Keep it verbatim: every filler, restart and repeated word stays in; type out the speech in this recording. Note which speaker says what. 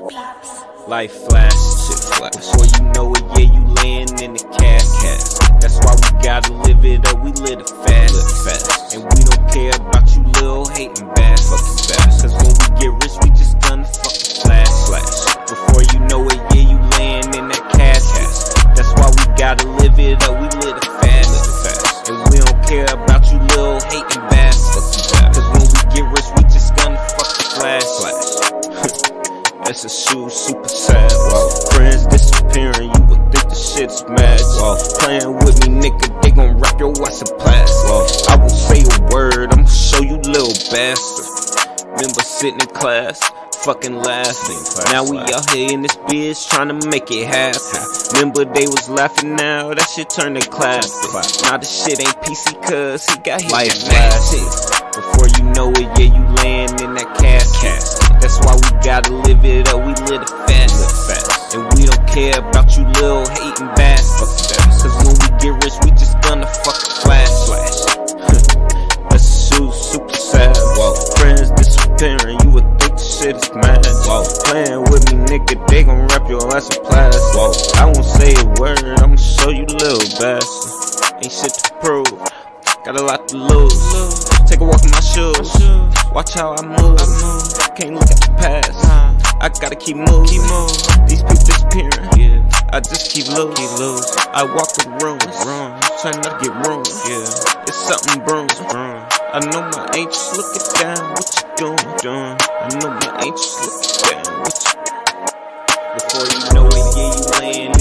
Speaker 1: Life flash, shit flash. Before you know it, yeah, you laying in the cash. That's why we gotta live it up, we live it fast. Live fast. And we don't care about you little hating bass. Fucking bass. Cause when we get rich, we just gonna fucking flash. Flash. Before you know it, yeah, you laying in that cash. That's why we gotta live it up, we live it fast. Live it fast. And we don't care about you little hating bass. Cause when we get rich, we just gonna fucking flash. Flash. That's a shoe, super sad. Whoa. Friends disappearing, you would think the shit's magic. Whoa. Playing with me, nigga, they gon' wrap your ass in plastic. Whoa. I won't say a word, I'ma show you, little bastard. Remember sitting in class, fucking laughing. Now we out here in this bitch trying to make it happen. Remember they was laughing, now that shit turned to clapping. Now the shit ain't P C cause he got hit life flashes. Before you know it, yeah, you laying in that casket. That's why we gotta live it up, we live it fast. Live fast. And we don't care about you little hating bastards. Cause when we get rich, we just gonna fucking flash. Flash. That's a shoe, super sad. Whoa. Friends disappearing, you would think the shit is mad. Whoa. Playing with me, nigga, they gon' wrap your ass in plastic. Whoa. I won't say a word, I'ma show you, little bastard. Ain't shit to prove, got a lot to lose. Take a walk in my shoes, watch how I move. Can't look at the past, I gotta keep moving. These people disappearing, I just keep losing. I walk the rooms, trying not to get ruined. It's something brewing. I know my angels looking down, what you doing? I know my angels looking down, what you. Before you know it, yeah, you laying